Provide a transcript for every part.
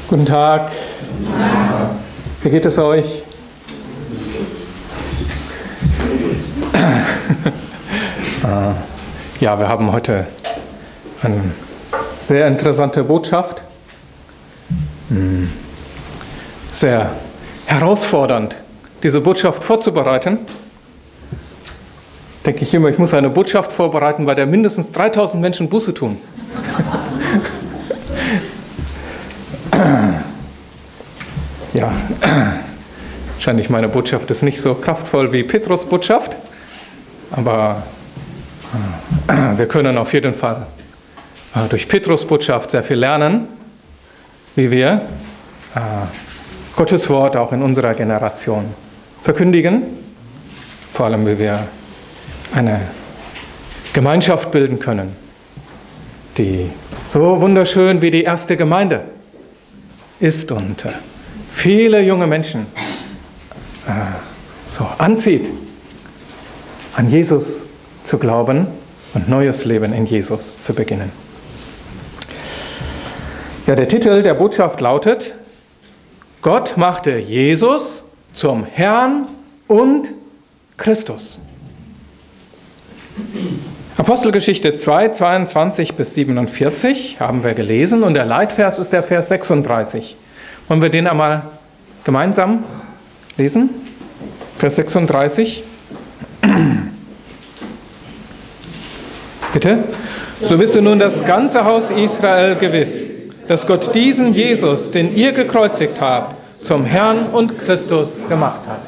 Guten Tag. Wie geht es euch? Ja, wir haben heute eine sehr interessante Botschaft. Sehr herausfordernd, diese Botschaft vorzubereiten. Denke ich immer, ich muss eine Botschaft vorbereiten, bei der mindestens 3000 Menschen Buße tun. Ja, wahrscheinlich meine Botschaft ist nicht so kraftvoll wie Petrus' Botschaft, aber wir können auf jeden Fall durch Petrus' Botschaft sehr viel lernen, wie wir Gottes Wort auch in unserer Generation verkündigen, vor allem wie wir eine Gemeinschaft bilden können, die so wunderschön wie die erste Gemeinde ist und viele junge Menschen so anzieht, an Jesus zu glauben und neues Leben in Jesus zu beginnen. Ja, der Titel der Botschaft lautet: Gott machte Jesus zum Herrn und Christus. Apostelgeschichte 2, 22 bis 47 haben wir gelesen und der Leitvers ist der Vers 36. Wollen wir den einmal gemeinsam lesen? Vers 36. Bitte. So wisse nun das ganze Haus Israel gewiss, dass Gott diesen Jesus, den ihr gekreuzigt habt, zum Herrn und Christus gemacht hat.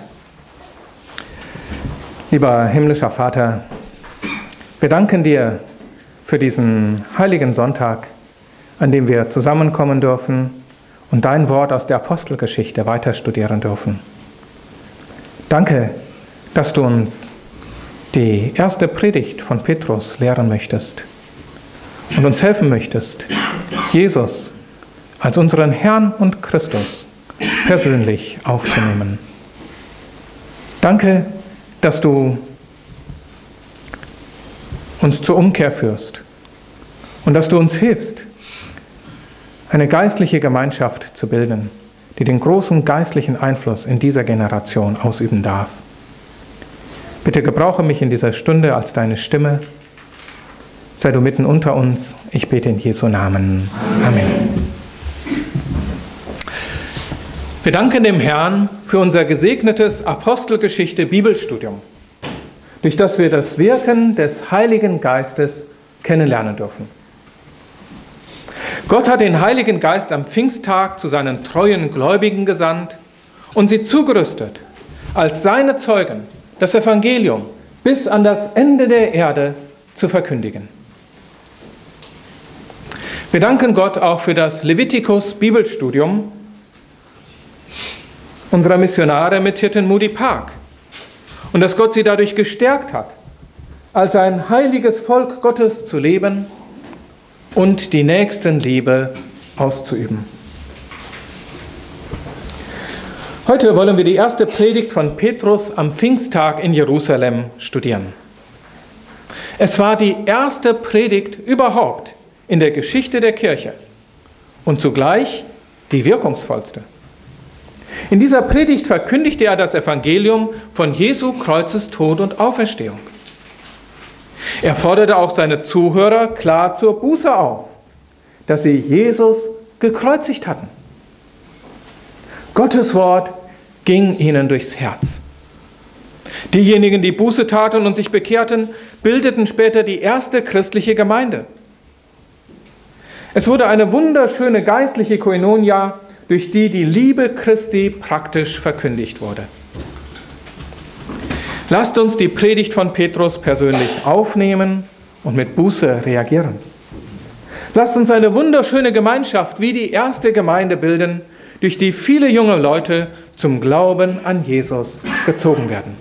Lieber himmlischer Vater, wir danken dir für diesen heiligen Sonntag, an dem wir zusammenkommen dürfen und dein Wort aus der Apostelgeschichte weiter studieren dürfen. Danke, dass du uns die erste Predigt von Petrus lehren möchtest und uns helfen möchtest, Jesus als unseren Herrn und Christus persönlich aufzunehmen. Danke, dass du uns zur Umkehr führst und dass du uns hilfst, eine geistliche Gemeinschaft zu bilden, die den großen geistlichen Einfluss in dieser Generation ausüben darf. Bitte gebrauche mich in dieser Stunde als deine Stimme. Sei du mitten unter uns. Ich bete in Jesu Namen. Amen. Wir danken dem Herrn für unser gesegnetes Apostelgeschichte-Bibelstudium, durch das wir das Wirken des Heiligen Geistes kennenlernen dürfen. Gott hat den Heiligen Geist am Pfingsttag zu seinen treuen Gläubigen gesandt und sie zugerüstet, als seine Zeugen das Evangelium bis an das Ende der Erde zu verkündigen. Wir danken Gott auch für das Levitikus-Bibelstudium unserer Missionare mit Hirten Moody Park und dass Gott sie dadurch gestärkt hat, als ein heiliges Volk Gottes zu leben und die Nächstenliebe auszuüben. Heute wollen wir die erste Predigt von Petrus am Pfingsttag in Jerusalem studieren. Es war die erste Predigt überhaupt in der Geschichte der Kirche und zugleich die wirkungsvollste. In dieser Predigt verkündigte er das Evangelium von Jesu Kreuzestod und Auferstehung. Er forderte auch seine Zuhörer klar zur Buße auf, dass sie Jesus gekreuzigt hatten. Gottes Wort ging ihnen durchs Herz. Diejenigen, die Buße taten und sich bekehrten, bildeten später die erste christliche Gemeinde. Es wurde eine wunderschöne geistliche Koinonia, durch die die Liebe Christi praktisch verkündigt wurde. Lasst uns die Predigt von Petrus persönlich aufnehmen und mit Buße reagieren. Lasst uns eine wunderschöne Gemeinschaft wie die erste Gemeinde bilden, durch die viele junge Leute zum Glauben an Jesus gezogen werden.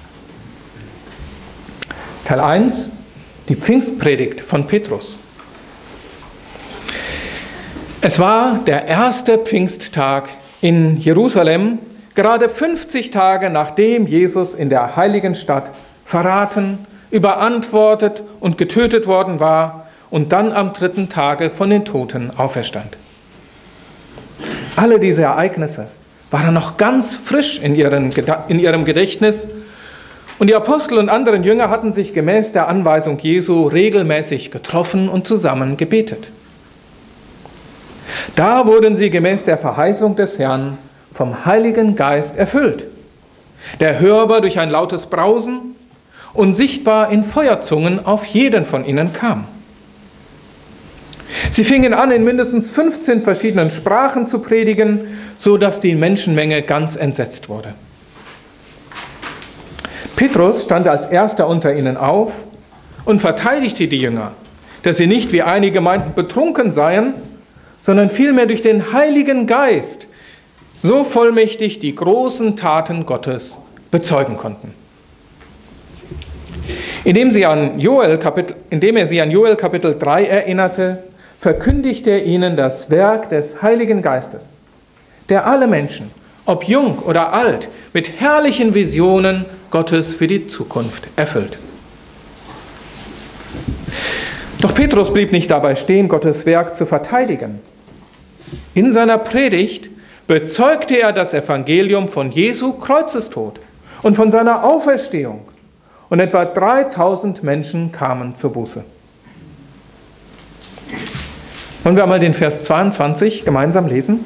Teil 1, die Pfingstpredigt von Petrus. Es war der erste Pfingsttag in Jerusalem, gerade 50 Tage nachdem Jesus in der heiligen Stadt verraten, überantwortet und getötet worden war und dann am 3. Tage von den Toten auferstand. Alle diese Ereignisse waren noch ganz frisch in ihrem Gedächtnis und die Apostel und anderen Jünger hatten sich gemäß der Anweisung Jesu regelmäßig getroffen und zusammen gebetet. Da wurden sie gemäß der Verheißung des Herrn vom Heiligen Geist erfüllt, der hörbar durch ein lautes Brausen und sichtbar in Feuerzungen auf jeden von ihnen kam. Sie fingen an, in mindestens 15 verschiedenen Sprachen zu predigen, so dass die Menschenmenge ganz entsetzt wurde. Petrus stand als erster unter ihnen auf und verteidigte die Jünger, dass sie nicht wie einige meinten betrunken seien, sondern vielmehr durch den Heiligen Geist so vollmächtig die großen Taten Gottes bezeugen konnten. Indem er sie an Joel Kapitel 3 erinnerte, verkündigte er ihnen das Werk des Heiligen Geistes, der alle Menschen, ob jung oder alt, mit herrlichen Visionen Gottes für die Zukunft erfüllt. Doch Petrus blieb nicht dabei stehen, Gottes Werk zu verteidigen. In seiner Predigt bezeugte er das Evangelium von Jesu Kreuzestod und von seiner Auferstehung, und etwa 3000 Menschen kamen zur Buße. Wollen wir einmal den Vers 22 gemeinsam lesen?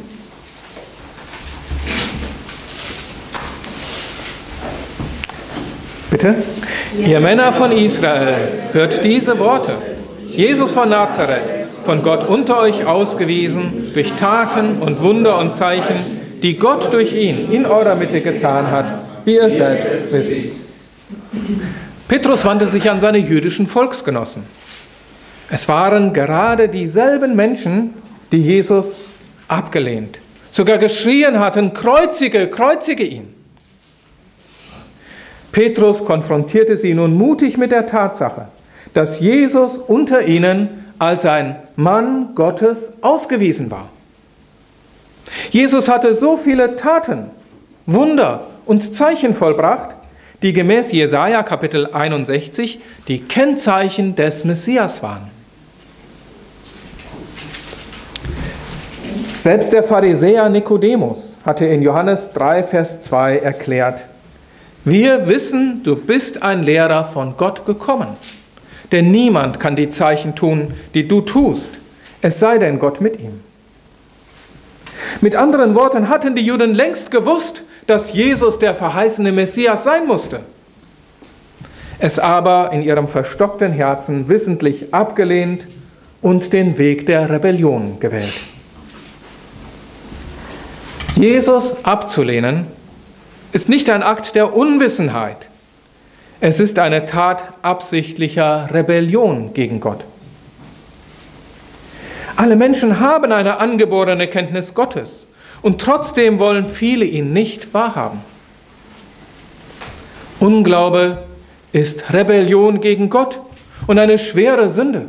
Bitte? Ihr Männer von Israel, hört diese Worte. Jesus von Nazareth, von Gott unter euch ausgewiesen, durch Taten und Wunder und Zeichen, die Gott durch ihn in eurer Mitte getan hat, wie ihr selbst wisst. Petrus wandte sich an seine jüdischen Volksgenossen. Es waren gerade dieselben Menschen, die Jesus abgelehnt, sogar geschrien hatten, kreuzige, kreuzige ihn. Petrus konfrontierte sie nun mutig mit der Tatsache, dass Jesus unter ihnen als ein Mann Gottes ausgewiesen war. Jesus hatte so viele Taten, Wunder und Zeichen vollbracht, die gemäß Jesaja Kapitel 61 die Kennzeichen des Messias waren. Selbst der Pharisäer Nikodemus hatte in Johannes 3, Vers 2 erklärt: Wir wissen, du bist ein Lehrer von Gott gekommen, denn niemand kann die Zeichen tun, die du tust, es sei denn Gott mit ihm. Mit anderen Worten hatten die Juden längst gewusst, dass Jesus der verheißene Messias sein musste, es aber in ihrem verstockten Herzen wissentlich abgelehnt und den Weg der Rebellion gewählt. Jesus abzulehnen ist nicht ein Akt der Unwissenheit. Es ist eine Tat absichtlicher Rebellion gegen Gott. Alle Menschen haben eine angeborene Kenntnis Gottes und trotzdem wollen viele ihn nicht wahrhaben. Unglaube ist Rebellion gegen Gott und eine schwere Sünde.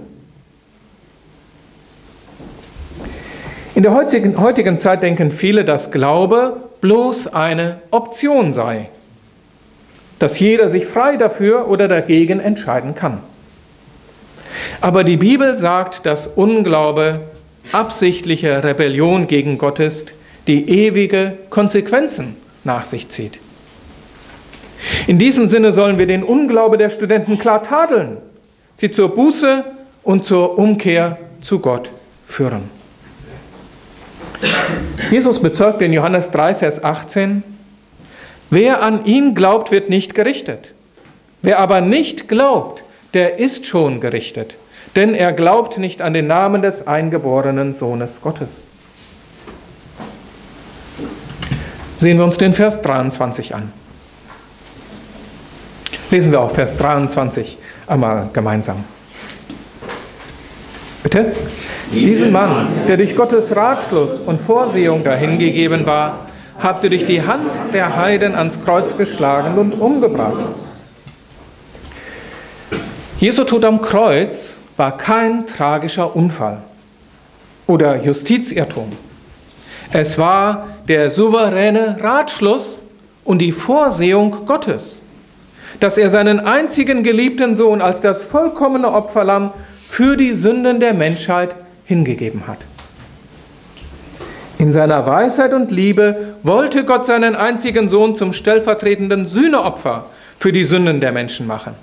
In der heutigen Zeit denken viele, dass Glaube bloß eine Option sei, dass jeder sich frei dafür oder dagegen entscheiden kann. Aber die Bibel sagt, dass Unglaube absichtliche Rebellion gegen Gott ist, die ewige Konsequenzen nach sich zieht. In diesem Sinne sollen wir den Unglaube der Studenten klar tadeln, sie zur Buße und zur Umkehr zu Gott führen. Jesus bezeugt in Johannes 3, Vers 18, wer an ihn glaubt, wird nicht gerichtet. Wer aber nicht glaubt, der ist schon gerichtet, denn er glaubt nicht an den Namen des eingeborenen Sohnes Gottes. Sehen wir uns den Vers 23 an. Lesen wir auch Vers 23 einmal gemeinsam. Bitte? Diesen Mann, der durch Gottes Ratschluss und Vorsehung dahingegeben war, habt ihr durch die Hand der Heiden ans Kreuz geschlagen und umgebracht. Jesu Tod am Kreuz war kein tragischer Unfall oder Justizirrtum. Es war der souveräne Ratschluss und die Vorsehung Gottes, dass er seinen einzigen geliebten Sohn als das vollkommene Opferlamm für die Sünden der Menschheit hingegeben hat. In seiner Weisheit und Liebe wollte Gott seinen einzigen Sohn zum stellvertretenden Sühneopfer für die Sünden der Menschen machen.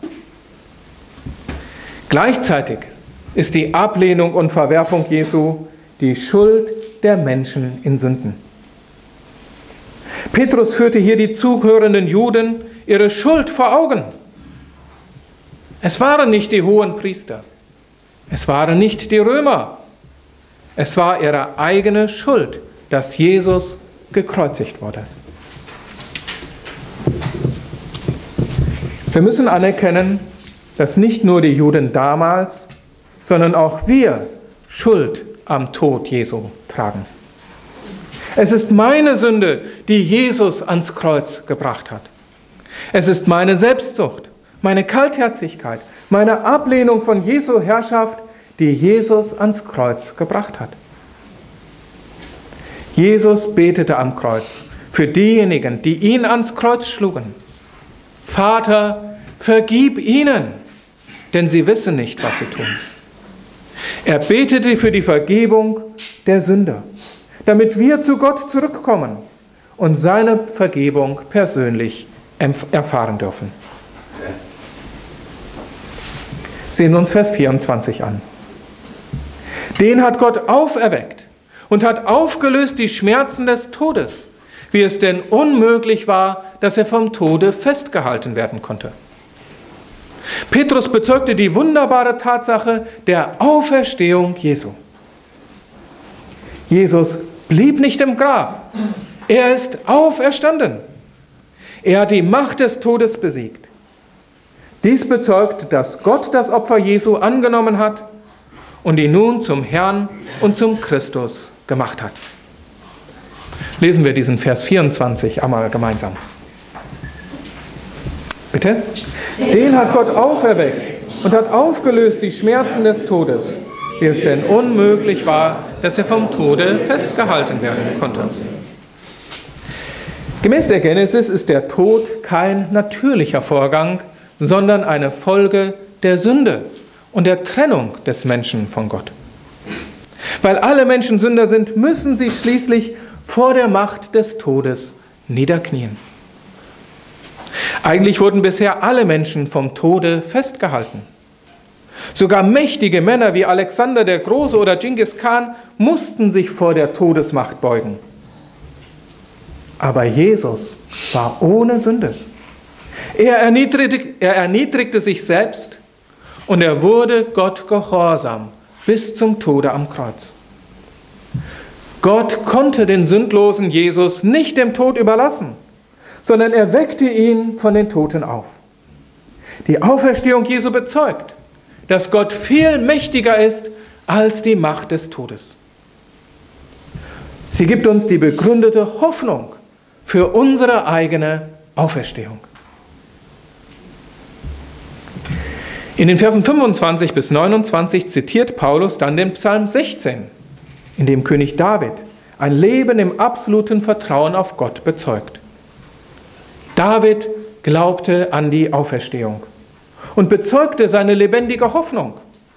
Gleichzeitig ist die Ablehnung und Verwerfung Jesu die Schuld der Menschen in Sünden. Petrus führte hier die zuhörenden Juden ihre Schuld vor Augen. Es waren nicht die hohen Priester, es waren nicht die Römer, es war ihre eigene Schuld, dass Jesus gekreuzigt wurde. Wir müssen anerkennen, dass nicht nur die Juden damals, sondern auch wir Schuld am Tod Jesu tragen. Es ist meine Sünde, die Jesus ans Kreuz gebracht hat. Es ist meine Selbstsucht, meine Kaltherzigkeit, meine Ablehnung von Jesu Herrschaft, die Jesus ans Kreuz gebracht hat. Jesus betete am Kreuz für diejenigen, die ihn ans Kreuz schlugen. Vater, vergib ihnen, denn sie wissen nicht, was sie tun. Er betete für die Vergebung der Sünder, damit wir zu Gott zurückkommen und seine Vergebung persönlich erfahren dürfen. Sehen wir uns Vers 24 an. Den hat Gott auferweckt und hat aufgelöst die Schmerzen des Todes, wie es denn unmöglich war, dass er vom Tode festgehalten werden konnte. Petrus bezeugte die wunderbare Tatsache der Auferstehung Jesu. Jesus blieb nicht im Grab, er ist auferstanden. Er hat die Macht des Todes besiegt. Dies bezeugt, dass Gott das Opfer Jesu angenommen hat und ihn nun zum Herrn und zum Christus gemacht hat. Lesen wir diesen Vers 24 einmal gemeinsam. Bitte? Den hat Gott auferweckt und hat aufgelöst die Schmerzen des Todes, wie es denn unmöglich war, dass er vom Tode festgehalten werden konnte. Gemäß der Genesis ist der Tod kein natürlicher Vorgang, sondern eine Folge der Sünde und der Trennung des Menschen von Gott. Weil alle Menschen Sünder sind, müssen sie schließlich vor der Macht des Todes niederknien. Eigentlich wurden bisher alle Menschen vom Tode festgehalten. Sogar mächtige Männer wie Alexander der Große oder Genghis Khan mussten sich vor der Todesmacht beugen. Aber Jesus war ohne Sünde. Er erniedrigte sich selbst und er wurde Gott gehorsam bis zum Tode am Kreuz. Gott konnte den sündlosen Jesus nicht dem Tod überlassen, sondern er weckte ihn von den Toten auf. Die Auferstehung Jesu bezeugt, dass Gott viel mächtiger ist als die Macht des Todes. Sie gibt uns die begründete Hoffnung für unsere eigene Auferstehung. In den Versen 25 bis 29 zitiert Paulus dann den Psalm 16, in dem König David ein Leben im absoluten Vertrauen auf Gott bezeugt. David glaubte an die Auferstehung und bezeugte seine lebendige Hoffnung.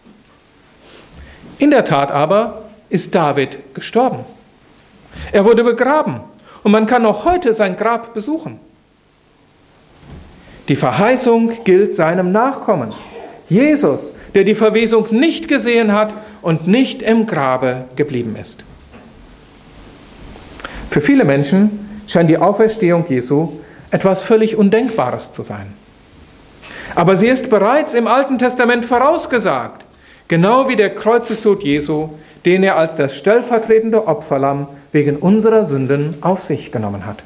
In der Tat aber ist David gestorben. Er wurde begraben und man kann noch heute sein Grab besuchen. Die Verheißung gilt seinem Nachkommen, Jesus, der die Verwesung nicht gesehen hat und nicht im Grabe geblieben ist. Für viele Menschen scheint die Auferstehung Jesu etwas völlig Undenkbares zu sein. Aber sie ist bereits im Alten Testament vorausgesagt, genau wie der Kreuzestod Jesu, den er als das stellvertretende Opferlamm wegen unserer Sünden auf sich genommen hat.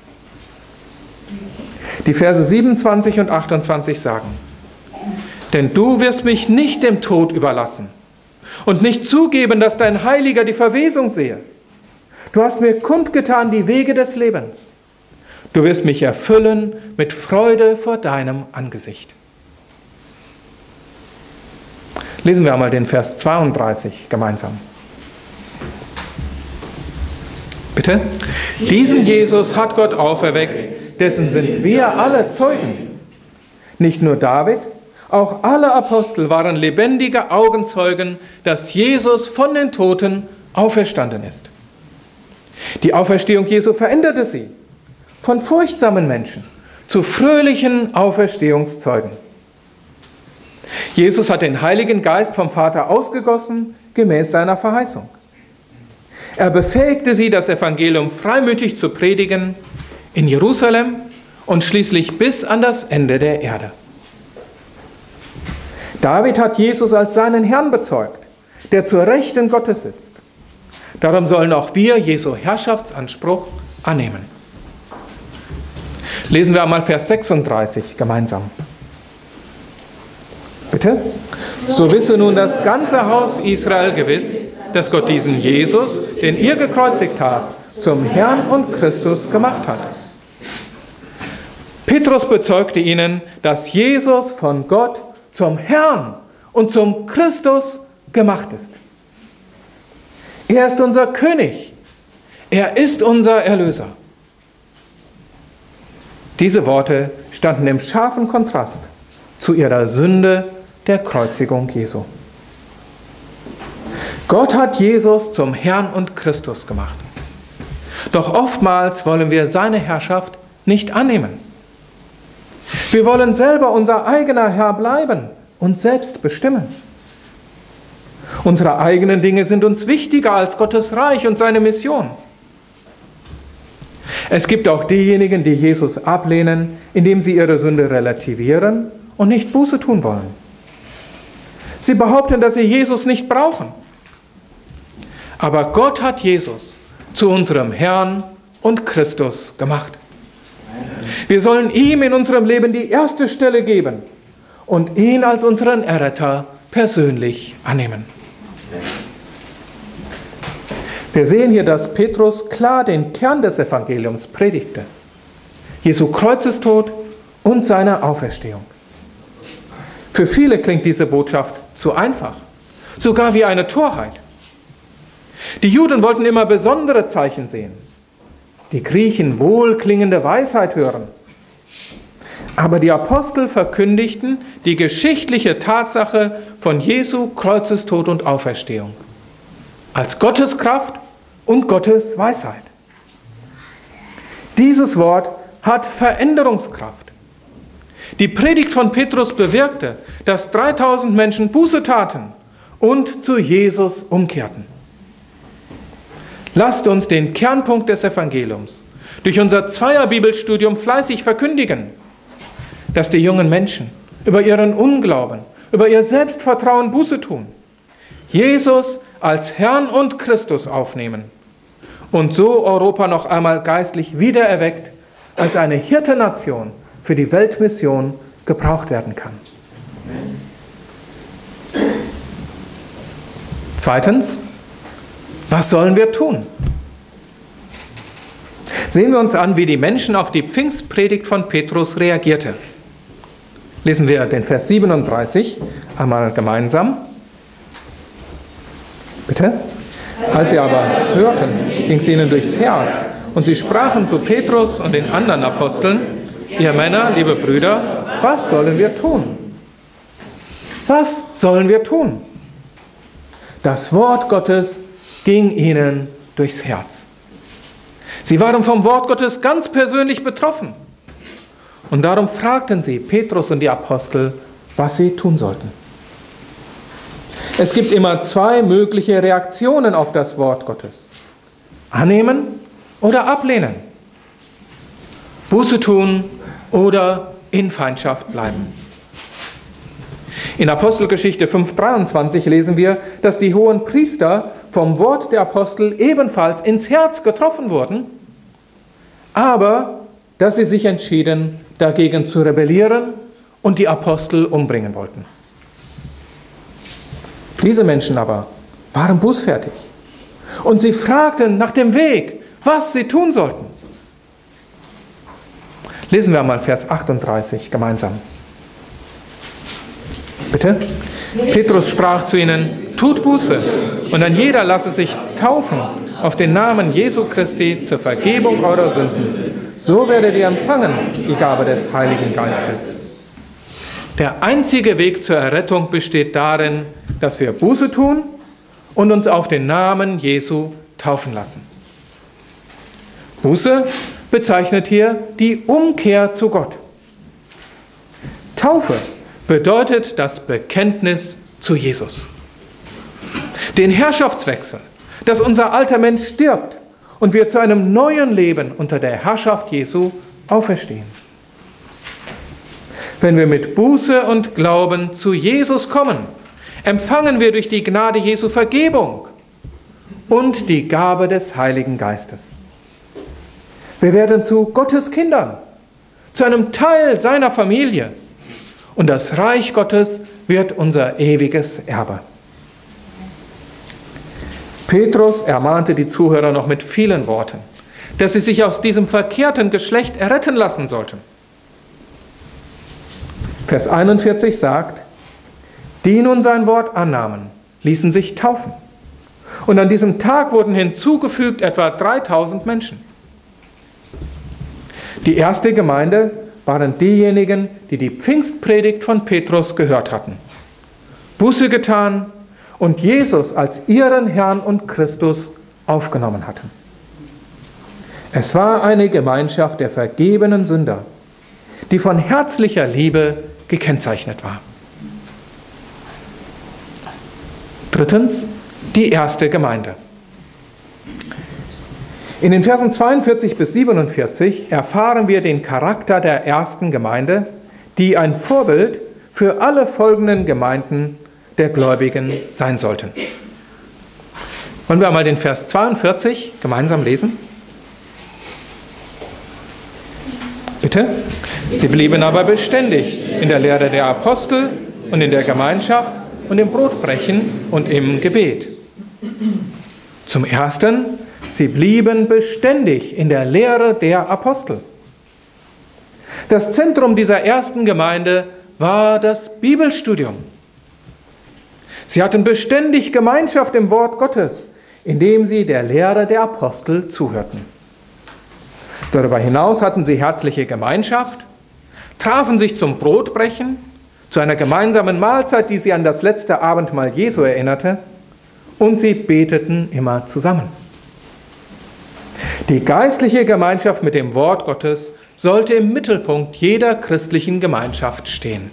Die Verse 27 und 28 sagen: Denn du wirst mich nicht dem Tod überlassen und nicht zugeben, dass dein Heiliger die Verwesung sehe. Du hast mir kundgetan die Wege des Lebens. Du wirst mich erfüllen mit Freude vor deinem Angesicht. Lesen wir einmal den Vers 32 gemeinsam. Bitte? Diesen Jesus hat Gott auferweckt, dessen sind wir alle Zeugen. Nicht nur David, auch alle Apostel waren lebendige Augenzeugen, dass Jesus von den Toten auferstanden ist. Die Auferstehung Jesu veränderte sie von furchtsamen Menschen zu fröhlichen Auferstehungszeugen. Jesus hat den Heiligen Geist vom Vater ausgegossen, gemäß seiner Verheißung. Er befähigte sie, das Evangelium freimütig zu predigen in Jerusalem und schließlich bis an das Ende der Erde. David hat Jesus als seinen Herrn bezeugt, der zur Rechten Gottes sitzt. Darum sollen auch wir Jesu Herrschaftsanspruch annehmen. Lesen wir einmal Vers 36 gemeinsam. Bitte? So wisse nun das ganze Haus Israel gewiss, dass Gott diesen Jesus, den ihr gekreuzigt habt, zum Herrn und Christus gemacht hat. Petrus bezeugte ihnen, dass Jesus von Gott zum Herrn und zum Christus gemacht ist. Er ist unser König. Er ist unser Erlöser. Diese Worte standen im scharfen Kontrast zu ihrer Sünde der Kreuzigung Jesu. Gott hat Jesus zum Herrn und Christus gemacht. Doch oftmals wollen wir seine Herrschaft nicht annehmen. Wir wollen selber unser eigener Herr bleiben und selbst bestimmen. Unsere eigenen Dinge sind uns wichtiger als Gottes Reich und seine Mission. Es gibt auch diejenigen, die Jesus ablehnen, indem sie ihre Sünde relativieren und nicht Buße tun wollen. Sie behaupten, dass sie Jesus nicht brauchen. Aber Gott hat Jesus zu unserem Herrn und Christus gemacht. Wir sollen ihm in unserem Leben die erste Stelle geben und ihn als unseren Erretter persönlich annehmen. Wir sehen hier, dass Petrus klar den Kern des Evangeliums predigte. Jesu Kreuzestod und seine Auferstehung. Für viele klingt diese Botschaft zu einfach, sogar wie eine Torheit. Die Juden wollten immer besondere Zeichen sehen. Die Griechen wohlklingende Weisheit hören. Aber die Apostel verkündigten die geschichtliche Tatsache von Jesu Kreuzestod und Auferstehung als Gottes Kraft und Gottes Weisheit. Dieses Wort hat Veränderungskraft. Die Predigt von Petrus bewirkte, dass 3000 Menschen Buße taten und zu Jesus umkehrten. Lasst uns den Kernpunkt des Evangeliums durch unser Zweierbibelstudium fleißig verkündigen, dass die jungen Menschen über ihren Unglauben, über ihr Selbstvertrauen Buße tun, Jesus als Herrn und Christus aufnehmen und so Europa noch einmal geistlich wiedererweckt als eine Hirtennation für die Weltmission gebraucht werden kann. Zweitens, was sollen wir tun? Sehen wir uns an, wie die Menschen auf die Pfingstpredigt von Petrus reagierte. Lesen wir den Vers 37 einmal gemeinsam. Bitte? Als sie aber hörten, ging es ihnen durchs Herz und sie sprachen zu Petrus und den anderen Aposteln: Ihr Männer, liebe Brüder, was sollen wir tun? Was sollen wir tun? Das Wort Gottes ging ihnen durchs Herz. Sie waren vom Wort Gottes ganz persönlich betroffen. Und darum fragten sie Petrus und die Apostel, was sie tun sollten. Es gibt immer zwei mögliche Reaktionen auf das Wort Gottes: annehmen oder ablehnen, Buße tun oder in Feindschaft bleiben. In Apostelgeschichte 5,23 lesen wir, dass die hohen Priester vom Wort der Apostel ebenfalls ins Herz getroffen wurden, aber dass sie sich entschieden, dagegen zu rebellieren und die Apostel umbringen wollten. Diese Menschen aber waren bußfertig und sie fragten nach dem Weg, was sie tun sollten. Lesen wir einmal Vers 38 gemeinsam. Bitte? Petrus sprach zu ihnen: Tut Buße und ein jeder lasse sich taufen auf den Namen Jesu Christi zur Vergebung eurer Sünden. So werdet ihr empfangen die Gabe des Heiligen Geistes. Der einzige Weg zur Errettung besteht darin, dass wir Buße tun und uns auf den Namen Jesu taufen lassen. Buße bezeichnet hier die Umkehr zu Gott. Taufe bedeutet das Bekenntnis zu Jesus. Den Herrschaftswechsel, dass unser alter Mensch stirbt und wir zu einem neuen Leben unter der Herrschaft Jesu auferstehen. Wenn wir mit Buße und Glauben zu Jesus kommen, empfangen wir durch die Gnade Jesu Vergebung und die Gabe des Heiligen Geistes. Wir werden zu Gottes Kindern, zu einem Teil seiner Familie, und das Reich Gottes wird unser ewiges Erbe. Petrus ermahnte die Zuhörer noch mit vielen Worten, dass sie sich aus diesem verkehrten Geschlecht erretten lassen sollten. Vers 41 sagt, die nun sein Wort annahmen, ließen sich taufen. Und an diesem Tag wurden hinzugefügt etwa 3000 Menschen. Die erste Gemeinde waren diejenigen, die die Pfingstpredigt von Petrus gehört hatten, Buße getan und Jesus als ihren Herrn und Christus aufgenommen hatten. Es war eine Gemeinschaft der vergebenen Sünder, die von herzlicher Liebe gekennzeichnet war. Drittens, die erste Gemeinde. In den Versen 42 bis 47 erfahren wir den Charakter der ersten Gemeinde, die ein Vorbild für alle folgenden Gemeinden der Gläubigen sein sollten. Wollen wir einmal den Vers 42 gemeinsam lesen? Bitte? Sie blieben aber beständig in der Lehre der Apostel und in der Gemeinschaft und im Brotbrechen und im Gebet. Zum Ersten, sie blieben beständig in der Lehre der Apostel. Das Zentrum dieser ersten Gemeinde war das Bibelstudium. Sie hatten beständig Gemeinschaft im Wort Gottes, indem sie der Lehre der Apostel zuhörten. Darüber hinaus hatten sie herzliche Gemeinschaft, trafen sich zum Brotbrechen, zu einer gemeinsamen Mahlzeit, die sie an das letzte Abendmahl Jesu erinnerte, und sie beteten immer zusammen. Die geistliche Gemeinschaft mit dem Wort Gottes sollte im Mittelpunkt jeder christlichen Gemeinschaft stehen.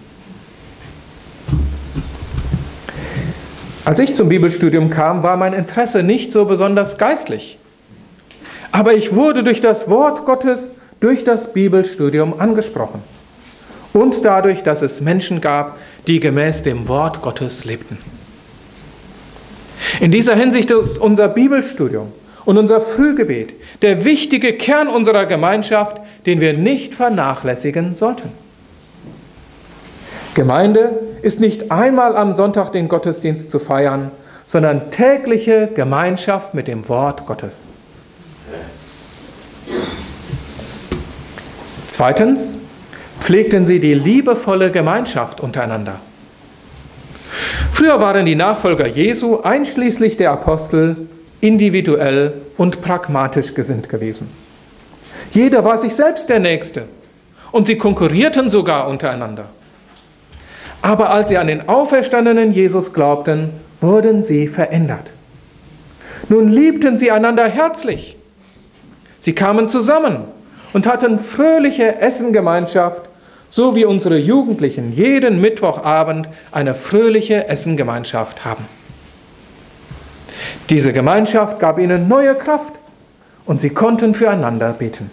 Als ich zum Bibelstudium kam, war mein Interesse nicht so besonders geistlich. Aber ich wurde durch das Wort Gottes, durch das Bibelstudium angesprochen. Und dadurch, dass es Menschen gab, die gemäß dem Wort Gottes lebten. In dieser Hinsicht ist unser Bibelstudium und unser Frühgebet der wichtige Kern unserer Gemeinschaft, den wir nicht vernachlässigen sollten. Gemeinde ist nicht einmal am Sonntag den Gottesdienst zu feiern, sondern tägliche Gemeinschaft mit dem Wort Gottes. Zweitens, pflegten sie die liebevolle Gemeinschaft untereinander. Früher waren die Nachfolger Jesu, einschließlich der Apostel, individuell und pragmatisch gesinnt gewesen. Jeder war sich selbst der Nächste und sie konkurrierten sogar untereinander. Aber als sie an den auferstandenen Jesus glaubten, wurden sie verändert. Nun liebten sie einander herzlich. Sie kamen zusammen und hatten fröhliche Essengemeinschaft, so wie unsere Jugendlichen jeden Mittwochabend eine fröhliche Essengemeinschaft haben. Diese Gemeinschaft gab ihnen neue Kraft und sie konnten füreinander beten.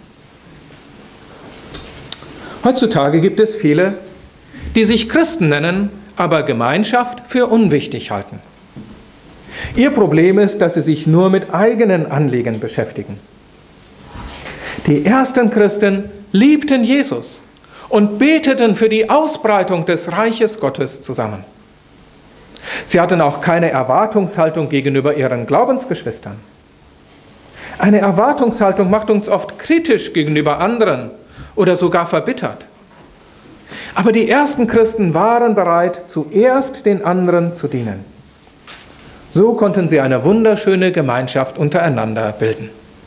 Heutzutage gibt es viele, die sich Christen nennen, aber Gemeinschaft für unwichtig halten. Ihr Problem ist, dass sie sich nur mit eigenen Anliegen beschäftigen. Die ersten Christen liebten Jesus und beteten für die Ausbreitung des Reiches Gottes zusammen. Sie hatten auch keine Erwartungshaltung gegenüber ihren Glaubensgeschwistern. Eine Erwartungshaltung macht uns oft kritisch gegenüber anderen oder sogar verbittert. Aber die ersten Christen waren bereit, zuerst den anderen zu dienen. So konnten sie eine wunderschöne Gemeinschaft untereinander bilden.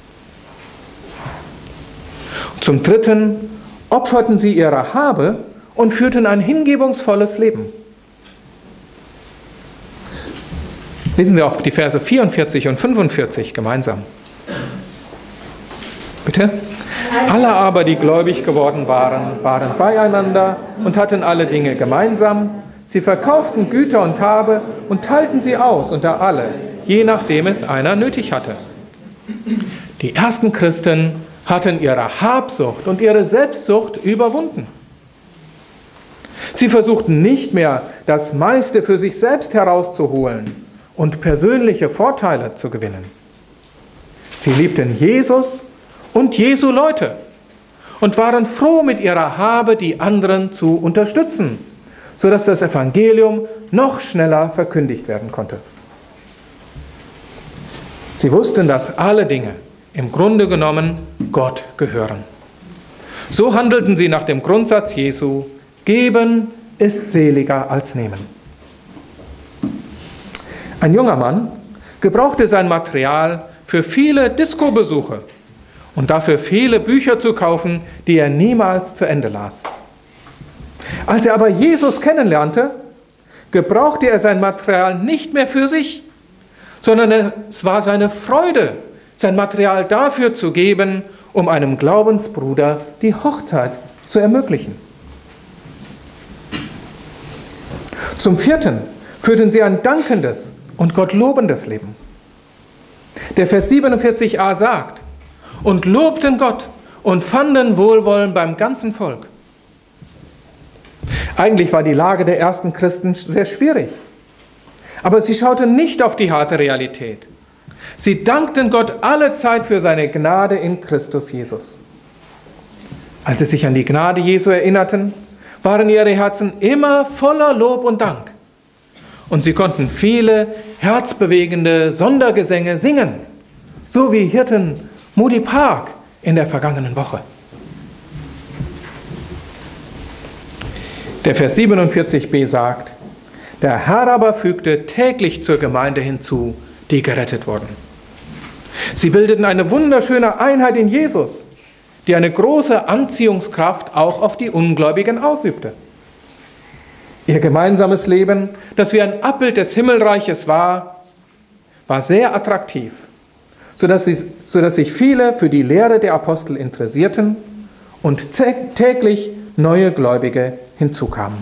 Zum Dritten opferten sie ihre Habe und führten ein hingebungsvolles Leben. Lesen wir auch die Verse 44 und 45 gemeinsam. Bitte. Bitte? Alle aber, die gläubig geworden waren, waren beieinander und hatten alle Dinge gemeinsam. Sie verkauften Güter und Habe und teilten sie aus unter alle, je nachdem es einer nötig hatte. Die ersten Christen hatten ihre Habsucht und ihre Selbstsucht überwunden. Sie versuchten nicht mehr, das meiste für sich selbst herauszuholen und persönliche Vorteile zu gewinnen. Sie liebten Jesus und Jesu Leute und waren froh, mit ihrer Habe die anderen zu unterstützen, sodass das Evangelium noch schneller verkündigt werden konnte. Sie wussten, dass alle Dinge im Grunde genommen Gott gehören. So handelten sie nach dem Grundsatz Jesu: Geben ist seliger als nehmen. Ein junger Mann gebrauchte sein Material für viele Disco-Besuche und dafür viele Bücher zu kaufen, die er niemals zu Ende las. Als er aber Jesus kennenlernte, gebrauchte er sein Material nicht mehr für sich, sondern es war seine Freude, sein Material dafür zu geben, um einem Glaubensbruder die Hochzeit zu ermöglichen. Zum Vierten führten sie ein dankendes und Gott lobendes Leben. Der Vers 47a sagt: Und lobten Gott und fanden Wohlwollen beim ganzen Volk. Eigentlich war die Lage der ersten Christen sehr schwierig. Aber sie schauten nicht auf die harte Realität. Sie dankten Gott alle Zeit für seine Gnade in Christus Jesus. Als sie sich an die Gnade Jesu erinnerten, waren ihre Herzen immer voller Lob und Dank. Und sie konnten viele herzbewegende Sondergesänge singen, so wie Hirten Moody Park in der vergangenen Woche. Der Vers 47b sagt: Der Herr aber fügte täglich zur Gemeinde hinzu, die gerettet wurden. Sie bildeten eine wunderschöne Einheit in Jesus, die eine große Anziehungskraft auch auf die Ungläubigen ausübte. Ihr gemeinsames Leben, das wie ein Abbild des Himmelreiches war sehr attraktiv, sodass sich viele für die Lehre der Apostel interessierten und täglich neue Gläubige hinzukamen.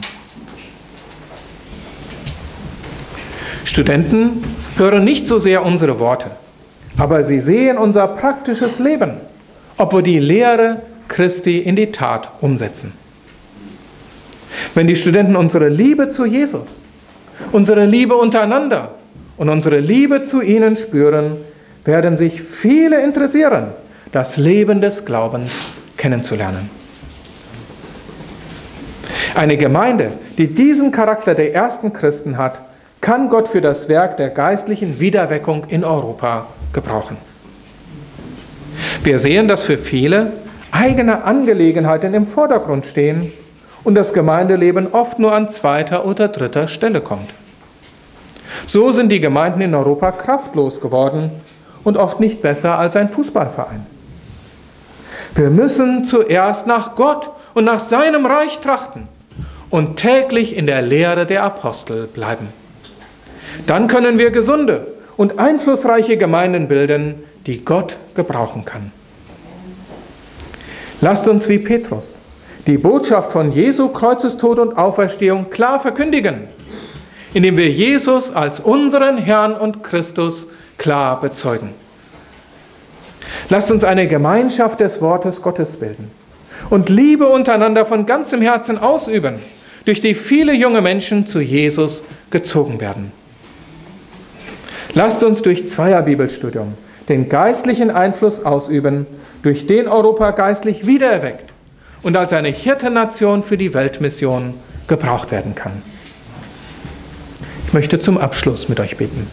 Studenten hören nicht so sehr unsere Worte, aber sie sehen unser praktisches Leben, ob wir die Lehre Christi in die Tat umsetzen. Wenn die Studenten unsere Liebe zu Jesus, unsere Liebe untereinander und unsere Liebe zu ihnen spüren, werden sich viele interessieren, das Leben des Glaubens kennenzulernen. Eine Gemeinde, die diesen Charakter der ersten Christen hat, kann Gott für das Werk der geistlichen Wiederweckung in Europa gebrauchen. Wir sehen, dass für viele eigene Angelegenheiten im Vordergrund stehen und das Gemeindeleben oft nur an zweiter oder dritter Stelle kommt. So sind die Gemeinden in Europa kraftlos geworden und oft nicht besser als ein Fußballverein. Wir müssen zuerst nach Gott und nach seinem Reich trachten und täglich in der Lehre der Apostel bleiben. Dann können wir gesunde und einflussreiche Gemeinden bilden, die Gott gebrauchen kann. Lasst uns wie Petrus die Botschaft von Jesu Kreuzestod und Auferstehung klar verkündigen, indem wir Jesus als unseren Herrn und Christus klar bezeugen. Lasst uns eine Gemeinschaft des Wortes Gottes bilden und Liebe untereinander von ganzem Herzen ausüben, durch die viele junge Menschen zu Jesus gezogen werden. Lasst uns durch Zweierbibelstudium den geistlichen Einfluss ausüben, durch den Europa geistlich wiedererweckt und als eine Hirtennation für die Weltmission gebraucht werden kann. Ich möchte zum Abschluss mit euch beten.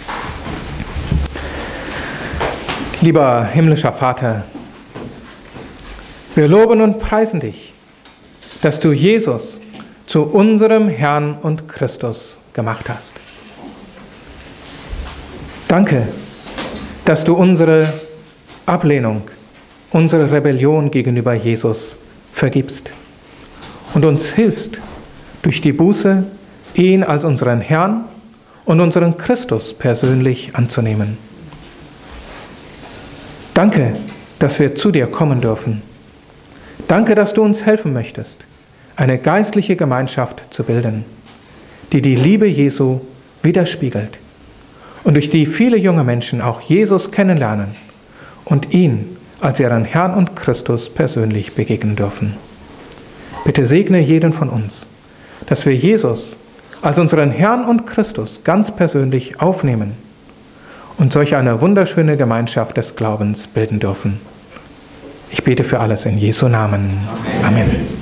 Lieber himmlischer Vater, wir loben und preisen dich, dass du Jesus zu unserem Herrn und Christus gemacht hast. Danke, dass du unsere Ablehnung, unsere Rebellion gegenüber Jesus vergibst und uns hilfst, durch die Buße ihn als unseren Herrn und unseren Christus persönlich anzunehmen. Danke, dass wir zu dir kommen dürfen. Danke, dass du uns helfen möchtest, eine geistliche Gemeinschaft zu bilden, die die Liebe Jesu widerspiegelt und durch die viele junge Menschen auch Jesus kennenlernen und ihn als ihren Herrn und Christus persönlich begegnen dürfen. Bitte segne jeden von uns, dass wir Jesus als unseren Herrn und Christus ganz persönlich aufnehmen und solch eine wunderschöne Gemeinschaft des Glaubens bilden dürfen. Ich bete für alles in Jesu Namen. Amen.